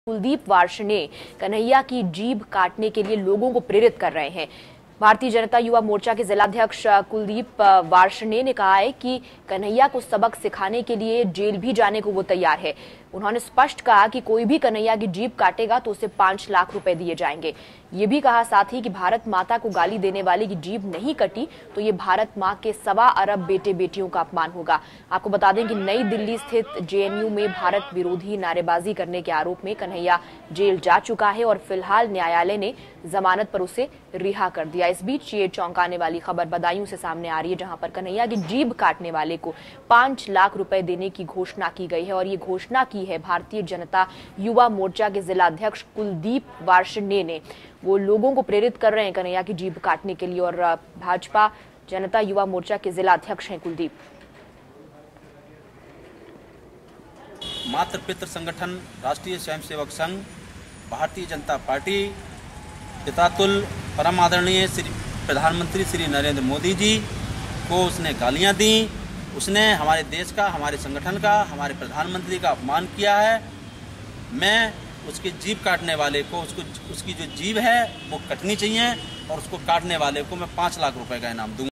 कुलदीप वार्ष्णेय कन्हैया की जीभ काटने के लिए लोगों को प्रेरित कर रहे हैं। भारतीय जनता युवा मोर्चा के जिलाध्यक्ष कुलदीप वार्ष्णेय ने कहा है कि कन्हैया को सबक सिखाने के लिए जेल भी जाने को वो तैयार है। उन्होंने स्पष्ट कहा कि कोई भी कन्हैया की जीभ काटेगा तो उसे 5 लाख रुपए दिए जाएंगे। ये भी कहा साथ ही कि भारत माता को गाली देने वाले की जीभ नहीं कटी तो ये भारत मां के 1.25 अरब बेटे बेटियों का अपमान होगा। आपको बता दें कि नई दिल्ली स्थित जेएनयू में भारत विरोधी नारेबाजी करने के आरोप में कन्हैया जेल जा चुका है और फिलहाल न्यायालय ने जमानत पर उसे रिहा कर दिया। इस बीच ये चौंकाने वाली खबर बदायूं से सामने आ रही है, जहां पर कन्हैया की जीभ काटने वाले को 5 लाख रुपए देने की घोषणा की गई है और ये घोषणा की है भारतीय जनता युवा मोर्चा के जिलाध्यक्ष कुलदीप वार्ष्णेय ने। वो लोगों को प्रेरित कर रहे हैं कन्हैया की जीभ काटने के लिए और भाजपा जनता युवा मोर्चा के जिलाध्यक्ष हैं कुलदीप। मातृ पितृ संगठन राष्ट्रीय स्वयंसेवक संघ भारतीय जनता पार्टी पितातुल परम आदरणीय श्री प्रधानमंत्री श्री नरेंद्र मोदी जी को उसने गालियां दी। उसने हमारे देश का, हमारे संगठन का, हमारे प्रधानमंत्री का अपमान किया है। मैं उसकी जीभ काटने वाले को, उसकी जो जीभ है वो कटनी चाहिए और उसको काटने वाले को मैं 5 लाख रुपए का इनाम दूंगा।